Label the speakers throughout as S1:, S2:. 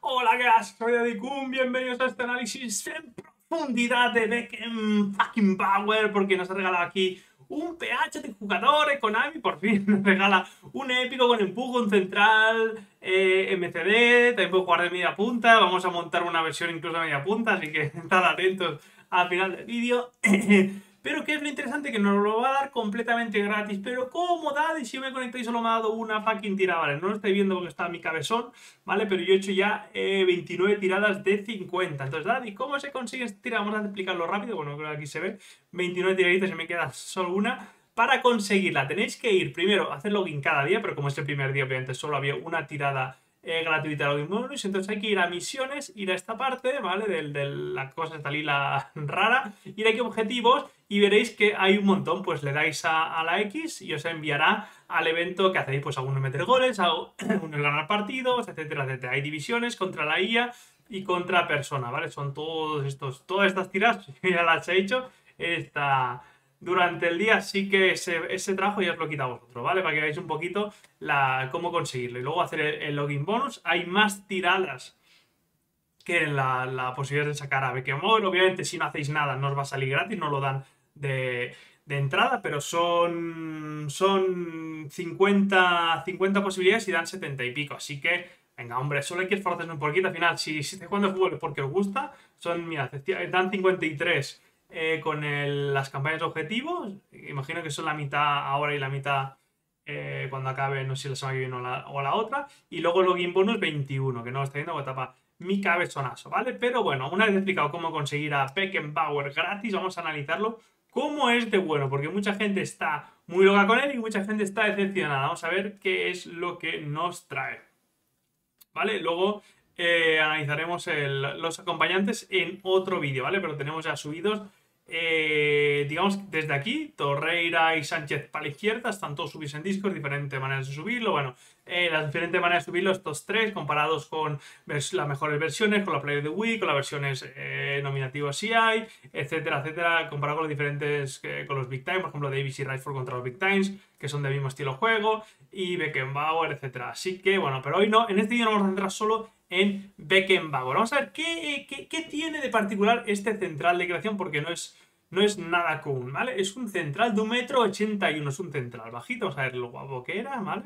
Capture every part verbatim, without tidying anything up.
S1: Hola, ¿qué haces? Soy Adicum, bienvenidos a este análisis en profundidad de Beckham fucking Power, porque nos ha regalado aquí un P H de jugador, Konami por fin nos regala un épico con empuje, un central, eh, M C D, también puede jugar de media punta, vamos a montar una versión incluso de media punta, así que estad atentos al final del vídeo. Pero ¿qué es lo interesante? Que nos lo va a dar completamente gratis. Pero ¿cómo, Daddy? Si yo me conecto y solo me ha dado una fucking tirada, ¿vale? No lo estáis viendo porque está mi cabezón, ¿vale? Pero yo he hecho ya eh, veintinueve tiradas de cincuenta. Entonces, Daddy, ¿cómo se consigue esta tirada? Vamos a explicarlo rápido. Bueno, creo que aquí se ve. veintinueve tiraditas y me queda solo una. Para conseguirla tenéis que ir primero a hacer login cada día, pero como es el primer día, obviamente solo había una tirada eh, gratuita de login bonus, entonces hay que ir a misiones, ir a esta parte, ¿vale? De, de la cosa, esta lila rara, ir aquí a objetivos y veréis que hay un montón, pues le dais a, a la X y os enviará al evento que hacéis, pues algunos meter goles, algunos ganar partidos, etcétera, etcétera. Hay divisiones contra la I A y contra persona, ¿vale? Son todos estos, todas estas tiras, ya las he hecho, esta durante el día, sí que ese, ese trabajo ya os lo he quitado a vosotros, ¿vale? Para que veáis un poquito la, cómo conseguirlo. Y luego hacer el, el login bonus. Hay más tiradas que la, la posibilidad de sacar a Beckham. Obviamente, si no hacéis nada, no os va a salir gratis, no lo dan de, de entrada, pero son, son cincuenta, cincuenta posibilidades y dan setenta y pico. Así que, venga, hombre, solo hay que esforzarse un poquito. Al final, si, si estáis jugando al fútbol es porque os gusta, son, mira, dan cincuenta y tres. Eh, con el, las campañas de objetivos, imagino que son la mitad ahora y la mitad eh, cuando acabe, no sé si la semana que viene o la, o la otra, y luego el login bonus veintiuno, que no lo está viendo, tapa mi cabezonazo, ¿vale? Pero bueno, una vez explicado cómo conseguir a Beckenbauer gratis, vamos a analizarlo cómo es de bueno, porque mucha gente está muy loca con él y mucha gente está decepcionada. Vamos a ver qué es lo que nos trae, ¿vale? Luego eh, analizaremos el, los acompañantes en otro vídeo, ¿vale? Pero tenemos ya subidos, eh, digamos, desde aquí, Torreira y Sánchez para la izquierda, están todos subidos en Discord, diferentes maneras de subirlo, bueno, eh, las diferentes maneras de subirlo, estos tres, comparados con las mejores versiones, con la Player of the Week, con las versiones eh, nominativas si hay, etcétera, etcétera, comparado con los diferentes, eh, con los Big Time, por ejemplo, Davis y Rashford contra los Big Times, que son del mismo estilo de juego, y Beckenbauer, etcétera. Así que, bueno, pero hoy no, en este vídeo nos vamos a centrar solo en Beckenbauer. Vamos a ver qué, qué, qué tiene de particular este central de creación, porque no es, no es nada común, ¿vale? Es un central de un metro ochenta y uno, es un central bajito, vamos a ver lo guapo que era, ¿vale?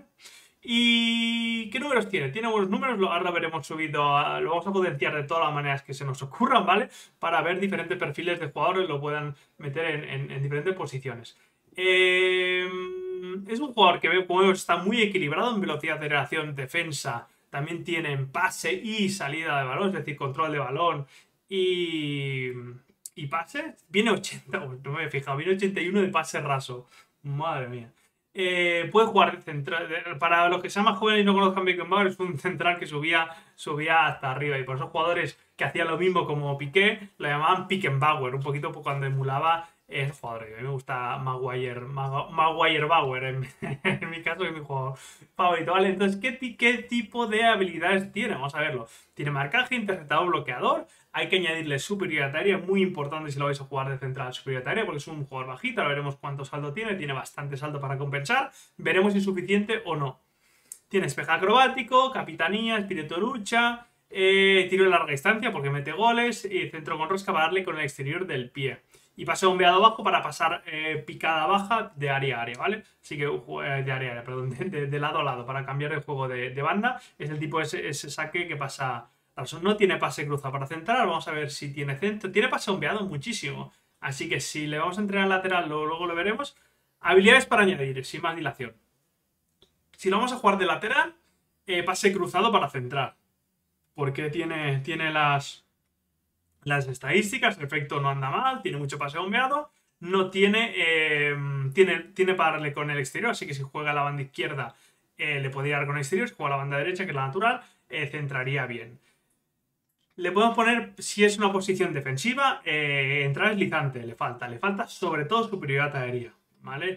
S1: ¿Y qué números tiene? Tiene buenos números, ahora lo veremos subido, a, lo vamos a potenciar de todas las maneras que se nos ocurran, ¿vale? Para ver diferentes perfiles de jugadores, lo puedan meter en, en, en diferentes posiciones. Eh, es un jugador que veo como está muy equilibrado en velocidad, aceleración, defensa. También tienen pase y salida de balón, es decir, control de balón y, y pase. Viene ochenta, no me he fijado, viene ochenta y uno de pase raso. Madre mía. Eh, puede jugar de central. Para los que sean más jóvenes y no conozcan Beckenbauer, es un central que subía, subía hasta arriba. Y por esos jugadores que hacían lo mismo como Piqué, lo llamaban Pickenbauer, un poquito cuando emulaba es jugador. A mí me gusta Maguire, Maguire Bauer en, en mi caso, que es mi jugador favorito, ¿vale? Entonces, ¿qué, ¿qué tipo de habilidades tiene? Vamos a verlo. Tiene marcaje, interceptador, bloqueador. Hay que añadirle superioridad aérea, muy importante si lo vais a jugar de central, superioridad aérea, porque es un jugador bajito. Ahora veremos cuánto saldo tiene. Tiene bastante saldo para compensar. Veremos si es suficiente o no. Tiene espejo acrobático, capitanía, espíritu de lucha, eh, tiro de larga distancia porque mete goles y centro con rosca para darle con el exterior del pie. Y pase bombeado bajo para pasar eh, picada baja de área a área, ¿vale? Así que eh, de área a área, perdón, de, de, de lado a lado para cambiar el juego de, de banda. Es el tipo de ese, ese saque que pasa. No tiene pase cruzado para centrar. Vamos a ver si tiene centro. Tiene pase bombeado muchísimo. Así que si le vamos a entrenar lateral, luego, luego lo veremos. Habilidades para añadir, sin más dilación. Si lo vamos a jugar de lateral, eh, pase cruzado para centrar. Porque tiene, tiene las. Las estadísticas, el efecto no anda mal, tiene mucho pase bombeado, no tiene, eh, tiene, tiene para darle con el exterior, así que si juega a la banda izquierda eh, le podría dar con el exterior, si juega a la banda derecha, que es la natural, eh, centraría bien. Le podemos poner, si es una posición defensiva, eh, entrar deslizante, le falta, le falta sobre todo superioridad aérea, ¿vale?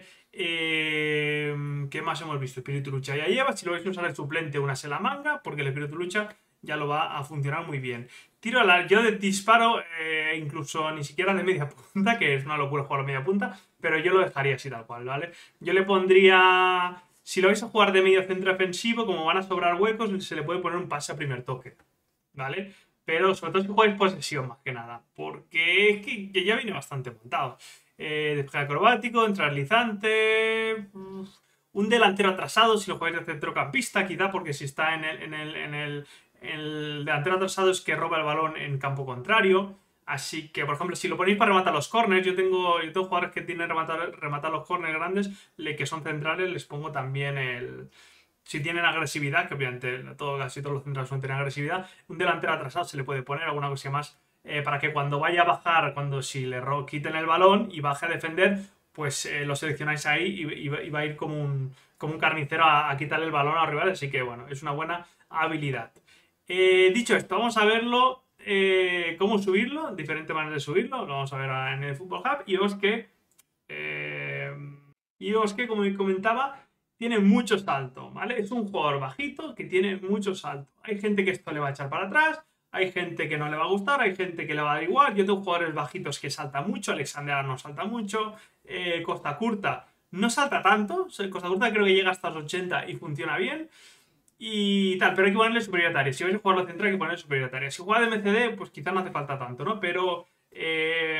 S1: Eh, ¿Qué más hemos visto? Espíritu lucha ya lleva, si lo vais a usar el suplente, una se la manga, porque el espíritu lucha ya lo va a funcionar muy bien. Tiro al arco, yo de disparo, eh, incluso ni siquiera de media punta, que es una locura jugar a media punta, pero yo lo dejaría así tal cual, ¿vale? Yo le pondría, si lo vais a jugar de medio centro defensivo, como van a sobrar huecos, se le puede poner un pase a primer toque, ¿vale? Pero sobre todo si jugáis posesión más que nada, porque es que, que ya viene bastante montado. Eh, despeje acrobático, entralizante, un delantero atrasado si lo jugáis de centrocampista, quizá porque si está en el, en el, en el, el delantero atrasado es que roba el balón en campo contrario. Así que, por ejemplo, si lo ponéis para rematar los corners, yo tengo, yo tengo jugadores que tienen rematar, rematar los corners grandes, que son centrales, les pongo también el, si tienen agresividad, que obviamente todo, casi todos los centrales suelen tener agresividad, un delantero atrasado se le puede poner alguna cosa más eh, para que cuando vaya a bajar, cuando si le quiten el balón y baje a defender, pues eh, lo seleccionáis ahí y, y, y, va a ir como un, como un carnicero a, a quitarle el balón al rival, así que bueno, es una buena habilidad. Eh, dicho esto, vamos a verlo, eh, cómo subirlo, diferentes maneras de subirlo, lo vamos a ver en el Football Hub, y os que, eh, y os que como comentaba, tiene mucho salto, ¿vale? Es un jugador bajito que tiene mucho salto. Hay gente que esto le va a echar para atrás, hay gente que no le va a gustar, hay gente que le va a dar igual. Yo tengo jugadores bajitos que saltan mucho, Alexander no salta mucho, eh, Costa Curta no salta tanto, Costa Curta creo que llega hasta los ochenta y funciona bien. Y tal, pero hay que ponerle superioridad. Si vais a jugar la central hay que ponerle superioridad. Si juega de M C D, pues quizás no hace falta tanto, ¿no? Pero... Eh,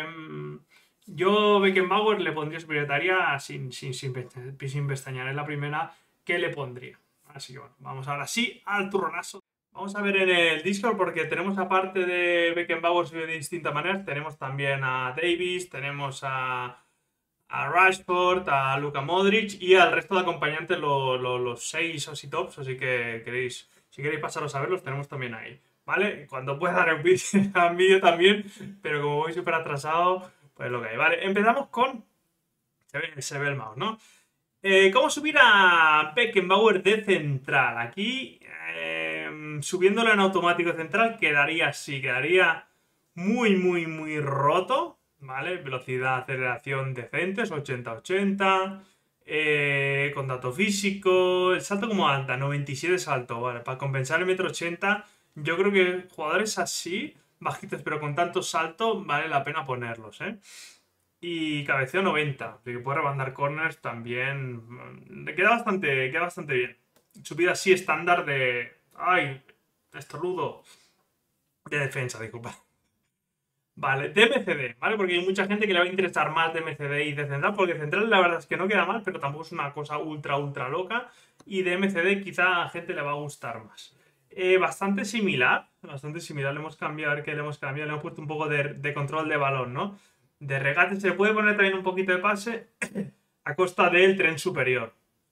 S1: yo Beckenbauer le pondría superioritaria sin, sin, sin, sin pestañear. Es la primera que le pondría. Así que bueno, vamos ahora sí al turronazo. Vamos a ver en el Discord porque tenemos aparte de Beckenbauer de distintas maneras. Tenemos también a Davis, tenemos a, a Rashford, a Luka Modric y al resto de acompañantes, lo, lo, los seis o si tops. Así que queréis, si queréis pasaros a verlos, tenemos también ahí. ¿Vale? Cuando pueda dar un vídeo también, pero como voy súper atrasado... Pues lo que hay, vale. Empezamos con... Se ve, se ve el mouse, ¿no? Eh, ¿Cómo subir a Beckenbauer de central? Aquí, eh, subiéndolo en automático central, quedaría así. Quedaría muy, muy, muy roto, ¿vale? Velocidad, aceleración decentes, ochenta ochenta. Eh, con dato físico. El salto como alta, noventa y siete salto, ¿vale? Para compensar el metro ochenta, yo creo que jugadores así... bajitos pero con tanto salto vale la pena ponerlos, ¿eh? Y cabeceo noventa, así que puede rebandar corners también. Queda bastante, queda bastante bien. Subida así estándar de... ¡Ay! Estornudo. De defensa, disculpa. Vale, de M C D, ¿vale? Porque hay mucha gente que le va a interesar más de M C D y de central, porque central la verdad es que no queda mal, pero tampoco es una cosa ultra, ultra loca. Y de M C D quizá a la gente le va a gustar más. Eh, bastante similar, bastante similar, le hemos cambiado, a ver qué le hemos cambiado, le hemos puesto un poco de, de control de balón, ¿no? De regate se puede poner también un poquito de pase a costa del tren superior.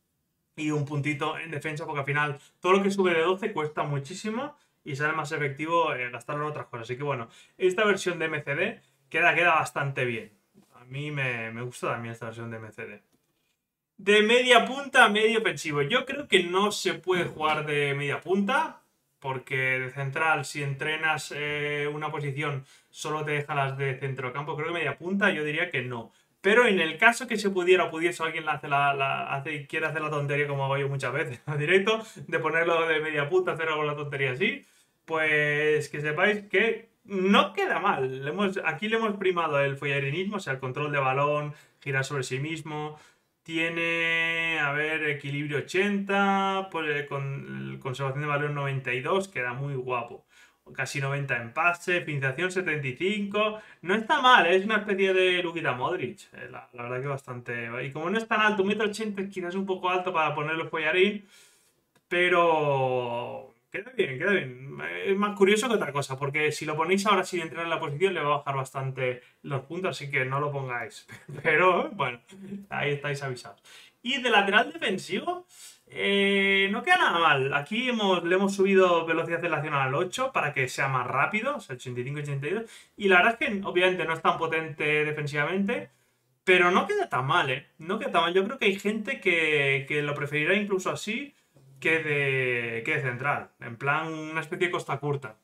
S1: Y un puntito en defensa, porque al final todo lo que sube de doce cuesta muchísimo y sale más efectivo eh, gastarlo en otras cosas. Así que bueno, esta versión de M C D queda, queda bastante bien. A mí me, me gusta también esta versión de M C D. De media punta a medio ofensivo. Yo creo que no se puede jugar de media punta, porque de central, si entrenas eh, una posición, solo te deja las de centrocampo. Creo que media punta, yo diría que no. Pero en el caso que se pudiera o pudiese, alguien hace la, la, hace, quiere hacer la tontería, como hago yo muchas veces en directo, de ponerlo de media punta, hacer algo la tontería así, pues que sepáis que no queda mal. Le hemos, aquí le hemos primado el follarinismo, o sea, el control de balón, girar sobre sí mismo. Tiene, a ver, equilibrio ochenta, pues, con conservación de balón noventa y dos, queda muy guapo. Casi noventa en pase, finalización setenta y cinco. No está mal, es una especie de Luka Modric. Eh, la, la, verdad que bastante... Y como no es tan alto, un metro ochenta quizás un poco alto para ponerlo follarín, pero... Queda bien, queda bien. Es más curioso que otra cosa, porque si lo ponéis ahora sin entrar en la posición le va a bajar bastante los puntos, así que no lo pongáis. Pero, bueno, ahí estáis avisados. Y de lateral defensivo, eh, no queda nada mal. Aquí hemos, le hemos subido velocidad de aceleración al ocho para que sea más rápido, o sea, ochenta y cinco ochenta y dos. Y la verdad es que, obviamente, no es tan potente defensivamente, pero no queda tan mal, ¿eh? No queda tan mal. Yo creo que hay gente que, que lo preferirá incluso así que de, que de central. En plan, una especie de costa curta.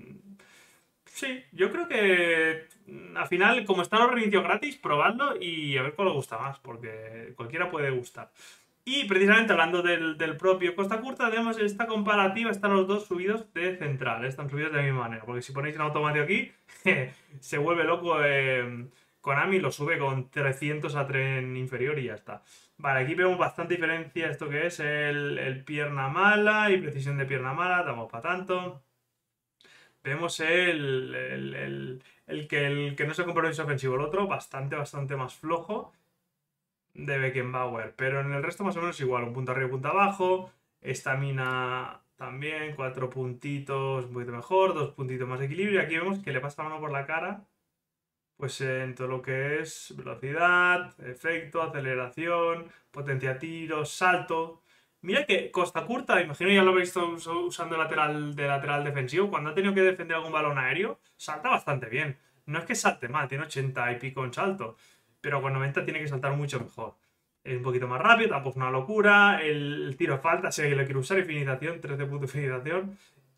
S1: Sí, yo creo que al final, como están los reinicios gratis, probadlo y a ver cuál os gusta más, porque cualquiera puede gustar. Y precisamente hablando del, del propio costa curta, tenemos esta comparativa, están los dos subidos de central, están subidos de la misma manera, porque si ponéis en automático aquí, se vuelve loco. Eh, Konami lo sube con trescientos a tren inferior y ya está. Vale, aquí vemos bastante diferencia esto que es el, el pierna mala y precisión de pierna mala, estamos para tanto. vemos el, el, el, el que, el que no es el compromiso ofensivo. El otro bastante, bastante más flojo de Beckenbauer. Pero en el resto más o menos igual. Un punto arriba y un punto abajo. Estamina también. Cuatro puntitos un poquito mejor. Dos puntitos más de equilibrio. Y aquí vemos que le pasa la mano por la cara. Pues en todo lo que es velocidad, efecto, aceleración, potencia tiro, salto. Mira que Costa Curta, imagino ya lo habéis visto usando lateral de lateral defensivo, cuando ha tenido que defender algún balón aéreo, salta bastante bien. No es que salte mal, tiene ochenta y pico en salto, pero con noventa tiene que saltar mucho mejor. Es un poquito más rápido, tampoco es una locura. El, el tiro falta, si lo quiere usar, y finalización, trece puntos de finalización.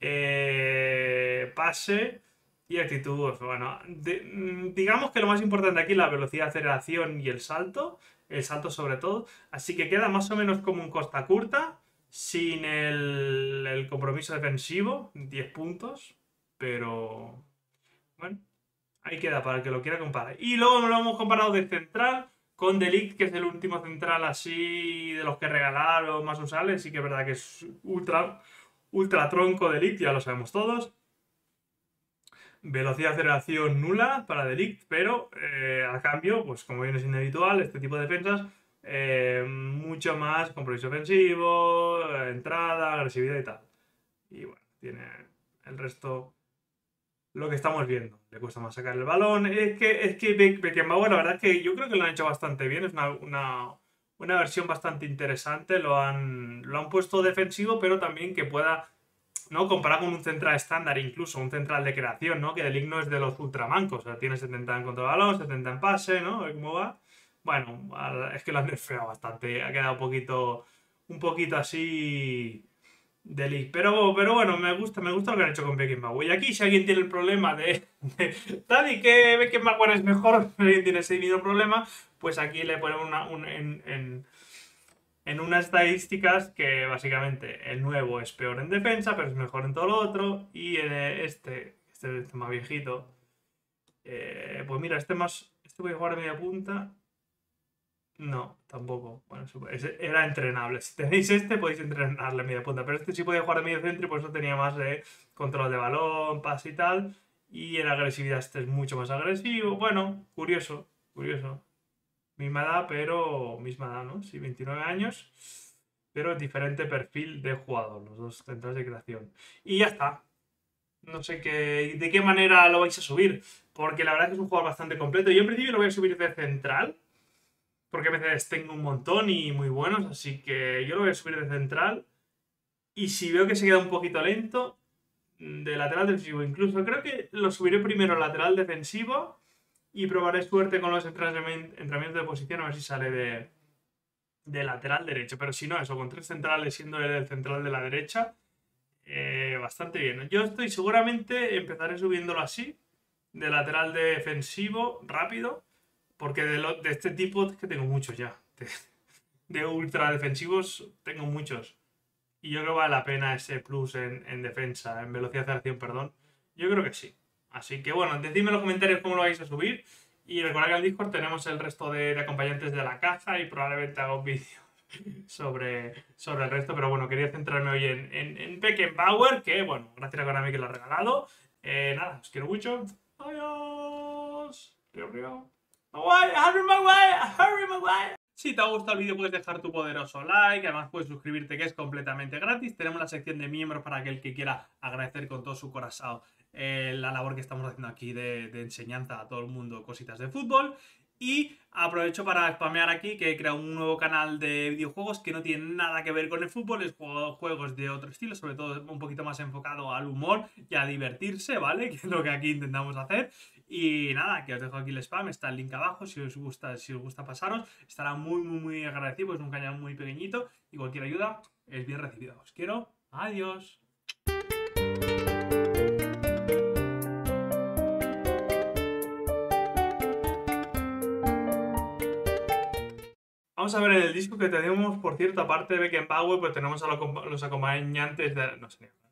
S1: Eh, pase y actitud, pues, bueno, de, digamos que lo más importante aquí es la velocidad, aceleración y el salto. El salto sobre todo. Así que queda más o menos como un Costa Curta, sin el, el compromiso defensivo, diez puntos. Pero bueno, ahí queda para el que lo quiera comparar. Y luego lo hemos comparado de central con De Ligt, que es el último central así de los que regalaron más usables. Sí que es verdad que es ultra, ultra tronco De Ligt, ya lo sabemos todos. Velocidad de aceleración nula para De Ligt, pero eh, a cambio, pues como viene siendo habitual, este tipo de defensas, eh, mucho más compromiso ofensivo, entrada, agresividad y tal. Y bueno, tiene el resto lo que estamos viendo. Le cuesta más sacar el balón. Es que, es que Beckenbauer, la verdad es que yo creo que lo han hecho bastante bien. Es una, una, una versión bastante interesante. Lo han, lo han puesto defensivo, pero también que pueda, ¿no? Comparado con un central estándar, incluso un central de creación, ¿no? Que De Ligt no es de los ultramancos. O sea, tiene setenta en control de balón, setenta en pase, ¿no? A ver cómo va. Bueno, es que lo han nerfeado bastante. Ha quedado un poquito, un poquito así De Ligt. Pero, pero bueno, me gusta, me gusta lo que han hecho con Beckenbauer. Y aquí, si alguien tiene el problema de, de Dani, que Beckenbauer es mejor, si alguien tiene ese mismo problema, pues aquí le ponemos una, un, en, en en unas estadísticas que básicamente el nuevo es peor en defensa, pero es mejor en todo lo otro. Y este, este, este más viejito, eh, pues mira, este más, este voy a jugar de media punta. No, tampoco. Bueno, era entrenable. Si tenéis este, podéis entrenarle media punta. Pero este sí podía jugar de medio centro y por eso tenía más de control de balón, pase y tal. Y en agresividad este es mucho más agresivo. Bueno, curioso, curioso. Misma edad, pero misma edad, ¿no? Sí, veintinueve años, pero diferente perfil de jugador, los dos centros de creación. Y ya está. No sé qué, de qué manera lo vais a subir, porque la verdad es que es un jugador bastante completo. Yo en principio lo voy a subir de central, porque a veces tengo un montón y muy buenos, así que yo lo voy a subir de central. Y si veo que se queda un poquito lento, de lateral defensivo. Incluso creo que lo subiré primero lateral defensivo y probaré suerte con los entrenamientos de posición a ver si sale de, de lateral derecho. Pero si no, eso, con tres centrales siendo el central de la derecha, eh, bastante bien. Yo estoy seguramente, empezaré subiéndolo así, de lateral defensivo, rápido, porque de, lo, de este tipo es que tengo muchos ya. De, de ultra defensivos tengo muchos. Y yo creo que vale la pena ese plus en, en defensa, en velocidad de acción, perdón. Yo creo que sí. Así que bueno, decidme en los comentarios cómo lo vais a subir. Y recordad que en el Discord tenemos el resto de, de acompañantes de la caja y probablemente haga un vídeo sobre, sobre el resto. Pero bueno, quería centrarme hoy en, en, en Beckenbauer, que bueno, gracias a Konami que lo ha regalado. Eh, nada, os quiero mucho. Adiós. Río, río. Maguire, Harry Maguire, Harry Maguire. Si te ha gustado el vídeo puedes dejar tu poderoso like, además puedes suscribirte que es completamente gratis. Tenemos la sección de miembros para aquel que quiera agradecer con todo su corazón eh, la labor que estamos haciendo aquí de, de enseñanza a todo el mundo cositas de fútbol. Y aprovecho para spamear aquí que he creado un nuevo canal de videojuegos que no tiene nada que ver con el fútbol, es juegos de otro estilo, sobre todo un poquito más enfocado al humor y a divertirse, ¿vale? Que es lo que aquí intentamos hacer. Y nada, que os dejo aquí el spam, está el link abajo, si os gusta, si os gusta pasaros, estará muy muy muy agradecido, es un canal muy pequeñito y cualquier ayuda es bien recibida. Os quiero, adiós. Vamos a ver en el disco que tenemos, por cierto, aparte de Beckenbauer, pues tenemos a los acompañantes de... no sé.